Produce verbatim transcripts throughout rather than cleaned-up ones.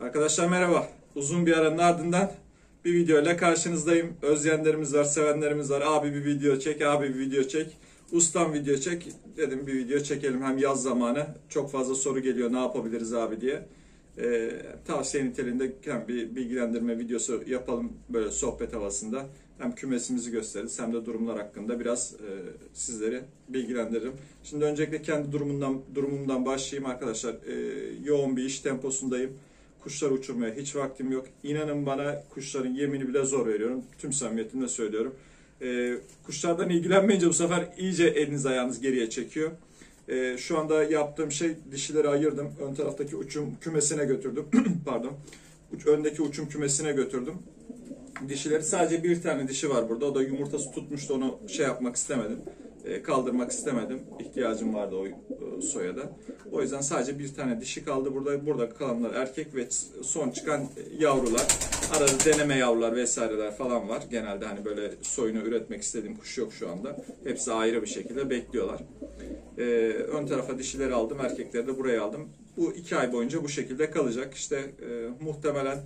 Arkadaşlar merhaba. Uzun bir aranın ardından bir video ile karşınızdayım. Özleyenlerimiz var, sevenlerimiz var. Abi bir video çek, abi bir video çek. Ustam video çek. Dedim bir video çekelim, hem yaz zamanı. Çok fazla soru geliyor, ne yapabiliriz abi diye. Ee, tavsiye niteliğinde hem bir bilgilendirme videosu yapalım böyle sohbet havasında. Hem kümesimizi gösteririz hem de durumlar hakkında biraz e, sizleri bilgilendiririm. Şimdi öncelikle kendi durumundan durumumdan başlayayım arkadaşlar. E, yoğun bir iş temposundayım. Kuşları uçurmaya hiç vaktim yok. İnanın bana, kuşların yemini bile zor veriyorum. Tüm samimiyetimle söylüyorum. E, kuşlardan ilgilenmeyince bu sefer iyice eliniz ayağınız geriye çekiyor. E, şu anda yaptığım şey, dişileri ayırdım. Ön taraftaki uçum kümesine götürdüm. Pardon. Öndeki uçum kümesine götürdüm. Dişileri, sadece bir tane dişi var burada. O da yumurtası tutmuştu, onu şey yapmak istemedim. E, kaldırmak istemedim. İhtiyacım vardı o e, soyada. O yüzden sadece bir tane dişi kaldı burada. Burada kalanlar erkek ve son çıkan yavrular. Arada deneme yavrular vesaireler falan var. Genelde hani böyle soyunu üretmek istediğim kuş yok şu anda. Hepsi ayrı bir şekilde bekliyorlar. E, ön tarafa dişileri aldım. Erkekleri de buraya aldım. Bu iki ay boyunca bu şekilde kalacak. İşte e, muhtemelen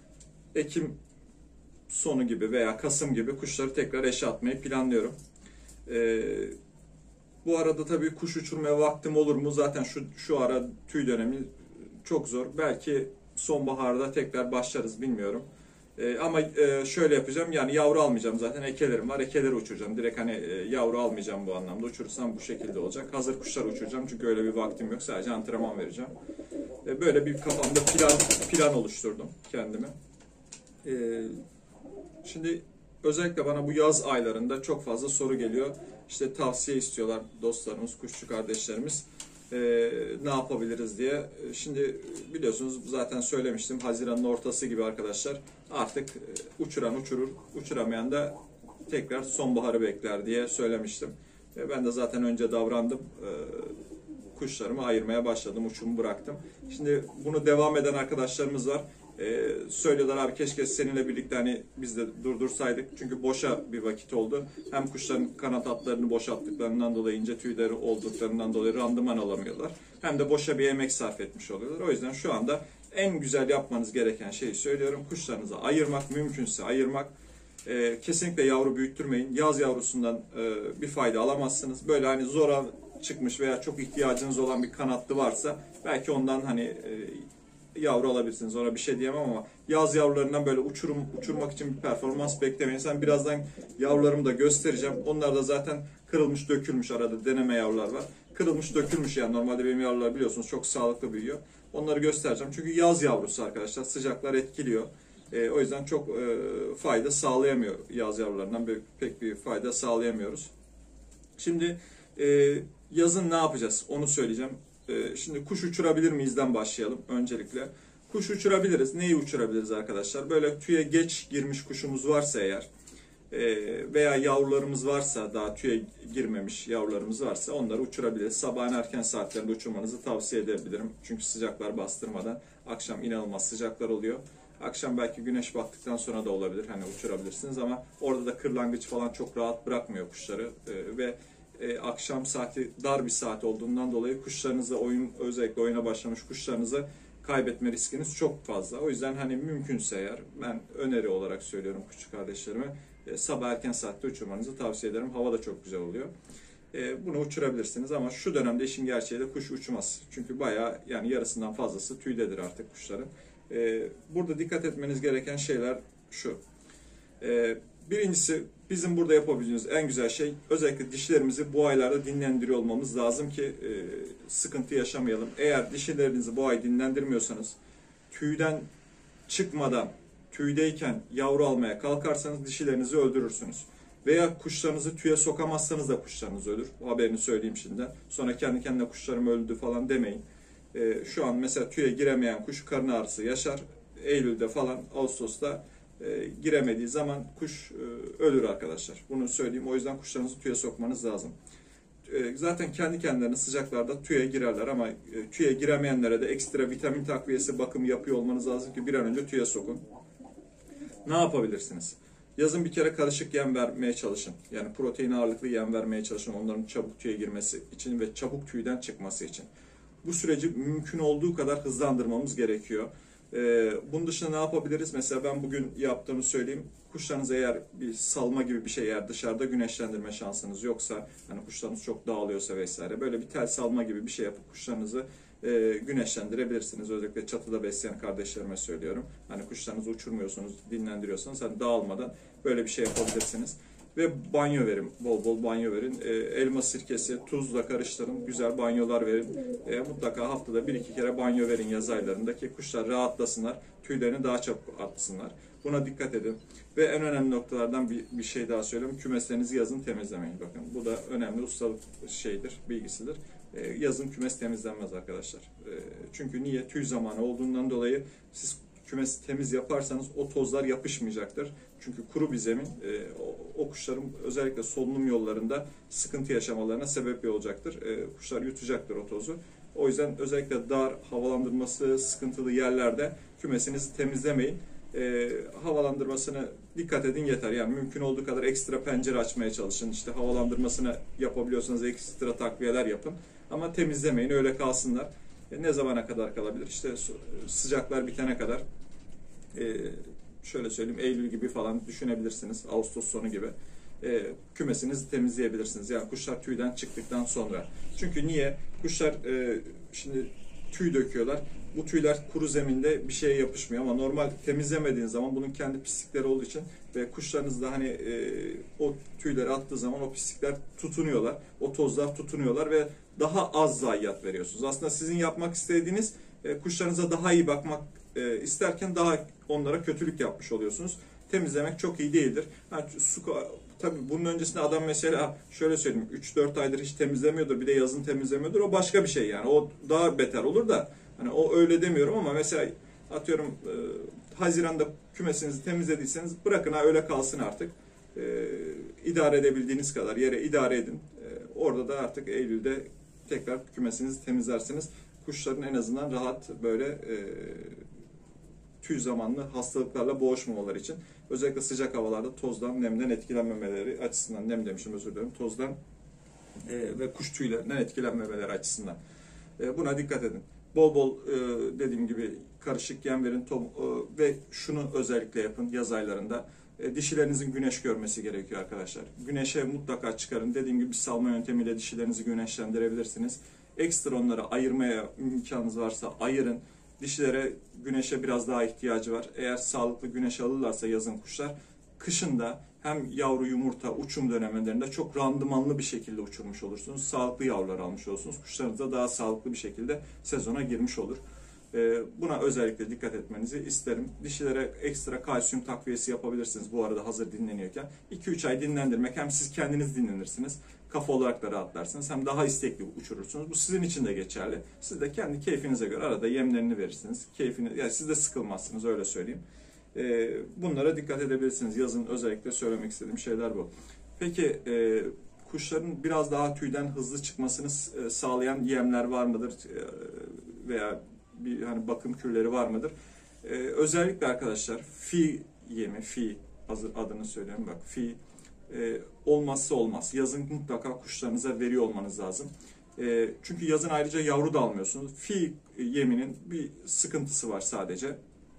Ekim sonu gibi veya Kasım gibi kuşları tekrar eşe atmayı planlıyorum. Ee, bu arada tabii kuş uçurmaya vaktim olur mu? Zaten şu şu ara tüy dönemi çok zor. Belki sonbaharda tekrar başlarız, bilmiyorum. Ee, ama e, şöyle yapacağım, yani yavru almayacağım, zaten ekelerim var, ekeleri uçuracağım. Direkt hani e, yavru almayacağım bu anlamda. Uçurursam bu şekilde olacak. Hazır kuşlar uçuracağım çünkü öyle bir vaktim yok. Sadece antrenman vereceğim. Ee, böyle bir kafamda plan plan oluşturdum kendime. Ee, Şimdi özellikle bana bu yaz aylarında çok fazla soru geliyor. İşte tavsiye istiyorlar dostlarımız, kuşçu kardeşlerimiz. Ee, ne yapabiliriz diye. Şimdi biliyorsunuz, zaten söylemiştim, Haziran'ın ortası gibi arkadaşlar. Artık uçuran uçurur, uçuramayan da tekrar sonbaharı bekler diye söylemiştim. Ee, ben de zaten önce davrandım. Ee, kuşlarımı ayırmaya başladım, uçumu bıraktım. Şimdi bunu devam eden arkadaşlarımız var. Ee, söylüyorlar, abi keşke seninle birlikte hani biz de durdursaydık, çünkü boşa bir vakit oldu. Hem kuşların kanat hatlarını boşalttıklarından dolayı, ince tüyleri olduklarından dolayı randıman alamıyorlar. Hem de boşa bir emek sarf etmiş oluyorlar. O yüzden şu anda en güzel yapmanız gereken şeyi söylüyorum: kuşlarınızı ayırmak, mümkünse ayırmak. Ee, kesinlikle yavru büyüttürmeyin. Yaz yavrusundan e, bir fayda alamazsınız. Böyle hani zora çıkmış veya çok ihtiyacınız olan bir kanatlı varsa belki ondan hani e, yavru alabilirsiniz. Ona bir şey diyemem ama yaz yavrularından böyle uçurum uçurmak için bir performans beklemeyin. Sen birazdan yavrularımı da göstereceğim. Onlar da zaten kırılmış, dökülmüş, arada deneme yavrular var. Kırılmış, dökülmüş, yani normalde benim yavrular biliyorsunuz çok sağlıklı büyüyor. Onları göstereceğim. Çünkü yaz yavrusu arkadaşlar, sıcaklar etkiliyor. E, o yüzden çok e, fayda sağlayamıyor. Yaz yavrularından bir, pek bir fayda sağlayamıyoruz. Şimdi e, yazın ne yapacağız onu söyleyeceğim. Şimdi kuş uçurabilir miyizden başlayalım öncelikle. Kuş uçurabiliriz. Neyi uçurabiliriz arkadaşlar? Böyle tüye geç girmiş kuşumuz varsa eğer veya yavrularımız varsa, daha tüye girmemiş yavrularımız varsa onları uçurabiliriz. Sabahın erken saatlerinde uçurmanızı tavsiye edebilirim. Çünkü sıcaklar bastırmadan, akşam inanılmaz sıcaklar oluyor. Akşam belki güneş battıktan sonra da olabilir, hani uçurabilirsiniz, ama orada da kırlangıç falan çok rahat bırakmıyor kuşları ve E, akşam saati dar bir saat olduğundan dolayı kuşlarınızı, oyun özellikle oyuna başlamış kuşlarınızı kaybetme riskiniz çok fazla. O yüzden hani mümkünse eğer, ben öneri olarak söylüyorum küçük kardeşlerime, e, sabah erken saatte uçurmanızı tavsiye ederim. Hava da çok güzel oluyor. E, bunu uçurabilirsiniz ama şu dönemde işin gerçeği de kuş uçmaz. Çünkü bayağı, yani yarısından fazlası tüydedir artık kuşların. E, burada dikkat etmeniz gereken şeyler şu. E, birincisi, bizim burada yapabileceğimiz en güzel şey, özellikle dişilerimizi bu aylarda dinlendiriyor olmamız lazım ki e, sıkıntı yaşamayalım. Eğer dişilerinizi bu ay dinlendirmiyorsanız, tüyden çıkmadan, tüydeyken yavru almaya kalkarsanız dişilerinizi öldürürsünüz. Veya kuşlarınızı tüye sokamazsanız da kuşlarınız ölür. Bu haberini söyleyeyim şimdiden. Sonra kendi kendine kuşlarım öldü falan demeyin. E, şu an mesela tüye giremeyen kuş karın ağrısı yaşar. Eylül'de falan, Ağustos'ta E, giremediği zaman kuş e, ölür arkadaşlar. Bunu söyleyeyim. O yüzden kuşlarınızı tüye sokmanız lazım. E, zaten kendi kendilerine sıcaklarda tüye girerler ama e, tüye giremeyenlere de ekstra vitamin takviyesi, bakım yapıyor olmanız lazım ki bir an önce tüye sokun. Ne yapabilirsiniz? Yazın bir kere karışık yem vermeye çalışın. Yani protein ağırlıklı yem vermeye çalışın, onların çabuk tüye girmesi için ve çabuk tüyden çıkması için. Bu süreci mümkün olduğu kadar hızlandırmamız gerekiyor. Ee, bunun dışında ne yapabiliriz? Mesela ben bugün yaptığımı söyleyeyim. Kuşlarınız eğer bir salma gibi bir şey, eğer dışarıda güneşlendirme şansınız yoksa, hani kuşlarınız çok dağılıyorsa vesaire, böyle bir tel salma gibi bir şey yapıp kuşlarınızı e, güneşlendirebilirsiniz. Özellikle çatıda besleyen kardeşlerime söylüyorum. Hani kuşlarınızı uçurmuyorsunuz, dinlendiriyorsanız hani dağılmadan böyle bir şey yapabilirsiniz. Ve banyo verin, bol bol banyo verin. E, elma sirkesi, tuzla karıştırın, güzel banyolar verin. E, mutlaka haftada bir iki kere banyo verin yaz aylarında ki kuşlar rahatlasınlar, tüylerini daha çabuk atsınlar. Buna dikkat edin. Ve en önemli noktalardan bir, bir şey daha söyleyeyim. Kümeslerinizi yazın temizlemeyin. Bakın bu da önemli ustalık şeyidir, bilgisidir. E, yazın kümes temizlenmez arkadaşlar. E, çünkü niye? Tüy zamanı olduğundan dolayı siz kümesi temiz yaparsanız o tozlar yapışmayacaktır. Çünkü kuru bir zemin e, o, o kuşların özellikle solunum yollarında sıkıntı yaşamalarına sebep olacaktır. E, kuşlar yutacaktır o tozu. O yüzden özellikle dar, havalandırması sıkıntılı yerlerde kümesinizi temizlemeyin. E, havalandırmasını dikkat edin yeter. Yani mümkün olduğu kadar ekstra pencere açmaya çalışın. İşte havalandırmasını yapabiliyorsanız ekstra takviyeler yapın. Ama temizlemeyin, öyle kalsınlar. E, ne zamana kadar kalabilir? İşte sıcaklar bitene kadar. E, şöyle söyleyeyim, Eylül gibi falan düşünebilirsiniz. Ağustos sonu gibi. E, kümesinizi temizleyebilirsiniz. Yani kuşlar tüyden çıktıktan sonra. Çünkü niye? Kuşlar e, şimdi tüy döküyorlar. Bu tüyler kuru zeminde bir şeye yapışmıyor ama normal temizlemediğin zaman bunun kendi pislikleri olduğu için ve kuşlarınız da hani e, o tüyleri attığı zaman o pislikler tutunuyorlar. O tozlar tutunuyorlar ve daha az zayiat veriyorsunuz. Aslında sizin yapmak istediğiniz e, kuşlarınıza daha iyi bakmak e, isterken daha onlara kötülük yapmış oluyorsunuz. Temizlemek çok iyi değildir. Yani su, tabii bunun öncesinde adam mesela şöyle söyleyeyim, üç dört aydır hiç temizlemiyordur, bir de yazın temizlemiyordur. O başka bir şey yani. O daha beter olur da hani o öyle demiyorum ama mesela atıyorum e, Haziran'da kümesinizi temizlediyseniz bırakın ha öyle kalsın artık. E, idare edebildiğiniz kadar yere idare edin. E, orada da artık Eylül'de tekrar kümesinizi temizlersiniz. Kuşların en azından rahat böyle e, tüy zamanlı hastalıklarla boğuşmamaları için. Özellikle sıcak havalarda tozdan, nemden etkilenmemeleri açısından, nem demişim özür dilerim, tozdan e, ve kuş tüylerinden etkilenmemeleri açısından. E, buna dikkat edin. Bol bol e, dediğim gibi karışık yem verin tom, e, ve şunu özellikle yapın yaz aylarında. E, dişilerinizin güneş görmesi gerekiyor arkadaşlar. Güneşe mutlaka çıkarın. Dediğim gibi salma yöntemiyle dişilerinizi güneşlendirebilirsiniz. Ekstra onları ayırmaya imkanınız varsa ayırın. Dişilere güneşe biraz daha ihtiyacı var. Eğer sağlıklı güneş alırlarsa yazın kuşlar, kışın da hem yavru yumurta uçum dönemlerinde çok randımanlı bir şekilde uçurmuş olursunuz. Sağlıklı yavrular almış olursunuz. Kuşlarınız da daha sağlıklı bir şekilde sezona girmiş olur. Buna özellikle dikkat etmenizi isterim. Dişilere ekstra kalsiyum takviyesi yapabilirsiniz bu arada hazır dinleniyorken. iki üç ay dinlendirmek, hem siz kendiniz dinlenirsiniz, kafa olarak da rahatlarsınız, hem daha istekli uçurursunuz. Bu sizin için de geçerli. Siz de kendi keyfinize göre arada yemlerini verirsiniz. Keyfini, yani siz de sıkılmazsınız, öyle söyleyeyim. Bunlara dikkat edebilirsiniz. Yazın özellikle söylemek istediğim şeyler bu. Peki kuşların biraz daha tüyden hızlı çıkmasını sağlayan yemler var mıdır? Veya bir hani bakım kürleri var mıdır? Ee, özellikle arkadaşlar fi yemi, fi adını söylüyorum bak, fi e, olmazsa olmaz. Yazın mutlaka kuşlarınıza veriyor olmanız lazım. E, çünkü yazın ayrıca yavru da almıyorsunuz. Fi yeminin bir sıkıntısı var sadece.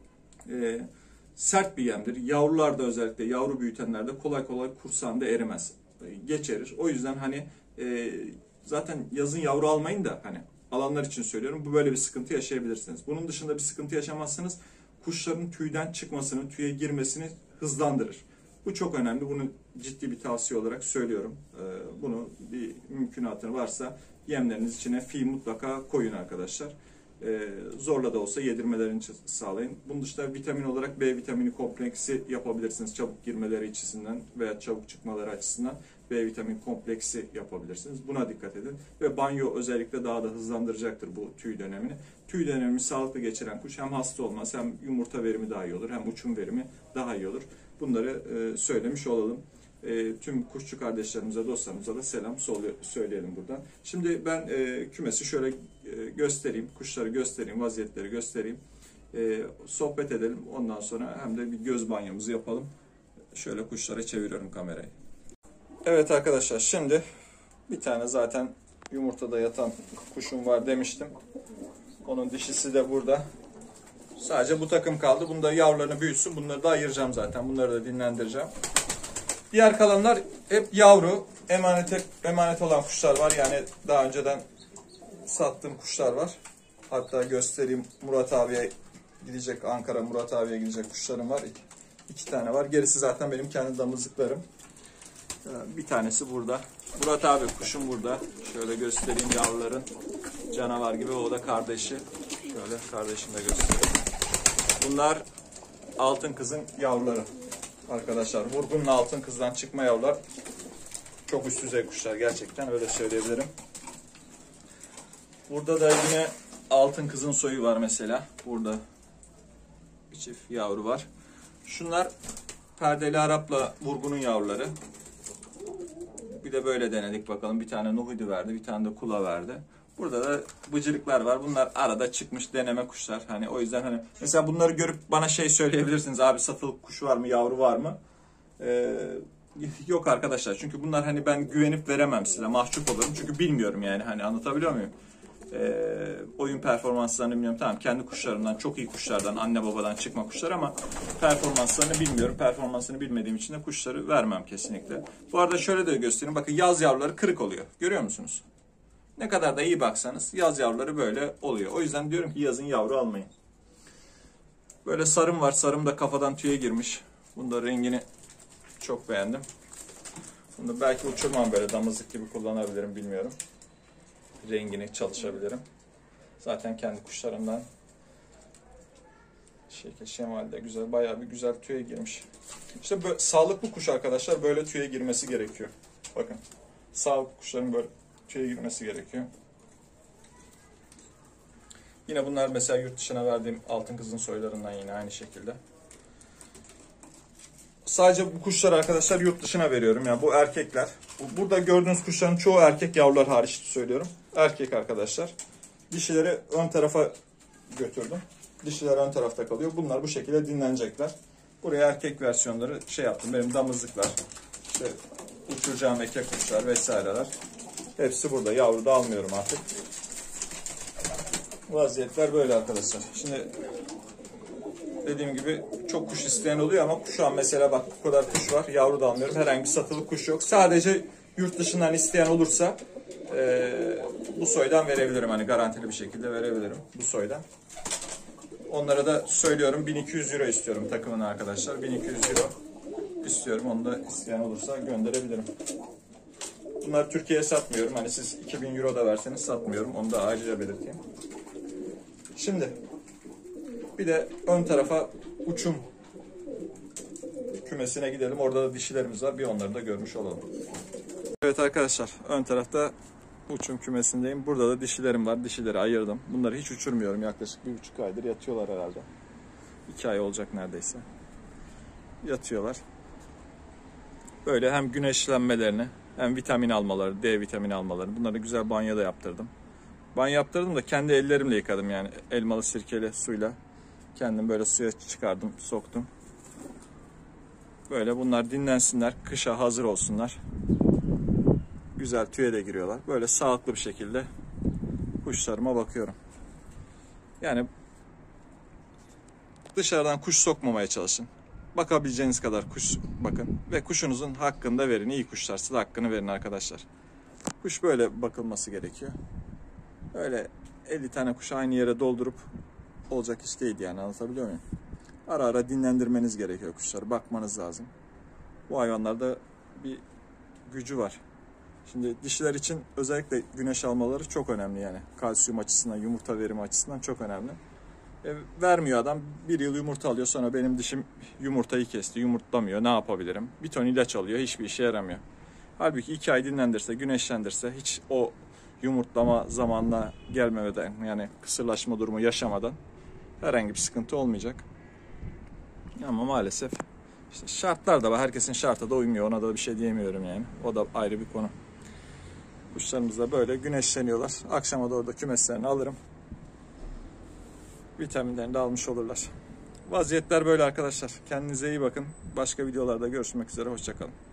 E, sert bir yemdir. Yavrular da özellikle yavru büyütenlerde kolay kolay kursağında erimez. E, geç erir. O yüzden hani e, zaten yazın yavru almayın da hani alanlar için söylüyorum. Bu böyle bir sıkıntı yaşayabilirsiniz. Bunun dışında bir sıkıntı yaşamazsanız kuşların tüyden çıkmasını, tüye girmesini hızlandırır. Bu çok önemli. Bunu ciddi bir tavsiye olarak söylüyorum. Bunu bir mümkünatı varsa yemleriniz içine fi mutlaka koyun arkadaşlar. Zorla da olsa yedirmelerini sağlayın. Bunun dışında vitamin olarak B vitamini kompleksi yapabilirsiniz. Çabuk girmeleri açısından veya çabuk çıkmaları açısından B vitamin kompleksi yapabilirsiniz. Buna dikkat edin. Ve banyo özellikle daha da hızlandıracaktır bu tüy dönemini. Tüy dönemini sağlıklı geçiren kuş hem hasta olmaz, hem yumurta verimi daha iyi olur, hem uçum verimi daha iyi olur. Bunları e, söylemiş olalım. E, tüm kuşçu kardeşlerimize, dostlarımıza da selam söyleyelim buradan. Şimdi ben e, kümesi şöyle e, göstereyim, kuşları göstereyim, vaziyetleri göstereyim. E, sohbet edelim. Ondan sonra hem de bir göz banyomuzu yapalım. Şöyle kuşlara çeviriyorum kamerayı. Evet arkadaşlar, şimdi bir tane zaten yumurtada yatan kuşum var demiştim. Onun dişisi de burada. Sadece bu takım kaldı. Bunda yavrularını büyütsün. Bunları da ayıracağım zaten. Bunları da dinlendireceğim. Diğer kalanlar hep yavru. Emanete, emanet olan kuşlar var. Yani daha önceden sattığım kuşlar var. Hatta göstereyim. Murat abiye gidecek, Ankara Murat abiye gidecek kuşlarım var. İki, iki tane var. Gerisi zaten benim kendi damızlıklarım. Bir tanesi burada. Murat abi kuşum burada. Şöyle göstereyim yavruların. Canavar gibi. O da kardeşi. Şöyle kardeşini de göstereyim. Bunlar altın kızın yavruları. Arkadaşlar vurgunla altın kızdan çıkma yavrular. Çok üst düzey kuşlar gerçekten, öyle söyleyebilirim. Burada da yine altın kızın soyu var mesela. Burada bir çift yavru var. Şunlar perdeli Arap'la vurgunun yavruları. Bir de böyle denedik bakalım. Bir tane Nuhidi verdi, bir tane de Kula verdi. Burada da bıcırıklar var. Bunlar arada çıkmış deneme kuşlar. Hani o yüzden hani mesela bunları görüp bana şey söyleyebilirsiniz. Abi satılık kuş var mı, yavru var mı? Ee, yok arkadaşlar. Çünkü bunlar hani ben güvenip veremem size. Mahcup olurum. Çünkü bilmiyorum yani. Hani anlatabiliyor muyum? Ee, oyun performanslarını bilmiyorum. Tamam, kendi kuşlarımdan, çok iyi kuşlardan, anne babadan çıkma kuşlar ama performanslarını bilmiyorum. Performansını bilmediğim için de kuşları vermem kesinlikle. Bu arada şöyle de göstereyim. Bakın yaz yavruları kırık oluyor. Görüyor musunuz? Ne kadar da iyi baksanız yaz yavruları böyle oluyor. O yüzden diyorum ki yazın yavru almayın. Böyle sarım var. Sarım da kafadan tüye girmiş. Bunda rengini çok beğendim. Bunu belki uçurmam, böyle damızlık gibi kullanabilirim, bilmiyorum. Rengini çalışabilirim. Zaten kendi kuşlarımdan. Şekil şemal de güzel. Bayağı bir güzel tüye girmiş. İşte böyle, sağlıklı kuş arkadaşlar böyle tüye girmesi gerekiyor. Bakın. Sağlıklı kuşların böyle tüye girmesi gerekiyor. Yine bunlar mesela yurt dışına verdiğim altın kızın soylarından, yine aynı şekilde. Sadece bu kuşlar arkadaşlar yurt dışına veriyorum. Yani bu erkekler. Burada gördüğünüz kuşların çoğu erkek, yavrular hariç söylüyorum. Erkek arkadaşlar. Dişileri ön tarafa götürdüm. Dişiler ön tarafta kalıyor. Bunlar bu şekilde dinlenecekler. Buraya erkek versiyonları şey yaptım. Benim damızlıklar, işte uçuracağım eke kuşlar vesaireler. Hepsi burada. Yavru da almıyorum artık. Vaziyetler böyle arkadaşlar. Şimdi dediğim gibi çok kuş isteyen oluyor ama şu an mesela bak bu kadar kuş var. Yavru da almıyorum. Herhangi bir satılık kuş yok. Sadece yurt dışından isteyen olursa e, bu soydan verebilirim. Hani garantili bir şekilde verebilirim bu soydan. Onlara da söylüyorum, bin iki yüz euro istiyorum takımın arkadaşlar. bin iki yüz euro istiyorum. Onu da isteyen olursa gönderebilirim. Bunları Türkiye'ye satmıyorum. Hani siz iki bin euro da verseniz satmıyorum. Onu da ayrıca belirteyim. Şimdi bir de ön tarafa uçum kümesine gidelim. Orada da dişilerimiz var. Bir onları da görmüş olalım. Evet arkadaşlar, ön tarafta uçum kümesindeyim. Burada da dişilerim var. Dişileri ayırdım. Bunları hiç uçurmuyorum. Yaklaşık bir buçuk aydır yatıyorlar herhalde. İki ay olacak neredeyse. Yatıyorlar. Böyle hem güneşlenmelerini hem vitamin almaları, D vitamini almaları. Bunları güzel banyoda yaptırdım. Banyo yaptırdım da kendi ellerimle yıkadım yani. Elmalı sirkeli suyla. Kendim böyle suya çıkardım, soktum. Böyle bunlar dinlensinler, kışa hazır olsunlar. Güzel tüye de giriyorlar. Böyle sağlıklı bir şekilde kuşlarıma bakıyorum. Yani dışarıdan kuş sokmamaya çalışın. Bakabileceğiniz kadar kuş bakın. Ve kuşunuzun hakkını da verin. İyi kuşlarsa da hakkını verin arkadaşlar. Kuş böyle bakılması gerekiyor. Öyle elli tane kuşu aynı yere doldurup olacak iş değil yani, anlatabiliyor muyum? Ara ara dinlendirmeniz gerekiyor kuşları. Bakmanız lazım. Bu hayvanlarda bir gücü var. Şimdi dişiler için özellikle güneş almaları çok önemli yani. Kalsiyum açısından, yumurta verimi açısından çok önemli. E, vermiyor adam. Bir yıl yumurta alıyor, sonra benim dişim yumurtayı kesti, yumurtlamıyor. Ne yapabilirim? Bir ton ilaç alıyor, hiçbir işe yaramıyor. Halbuki iki ay dinlendirse, güneşlendirse, hiç o yumurtlama zamanına gelmeden, yani kısırlaşma durumu yaşamadan herhangi bir sıkıntı olmayacak. Ama maalesef işte şartlar da var. Herkesin şartı da uymuyor. Ona da bir şey diyemiyorum yani. O da ayrı bir konu. Kuşlarımız da böyle güneşleniyorlar. Akşama doğru da kümeslerini alırım. Vitaminlerini de almış olurlar. Vaziyetler böyle arkadaşlar. Kendinize iyi bakın. Başka videolarda görüşmek üzere. Hoşça kalın.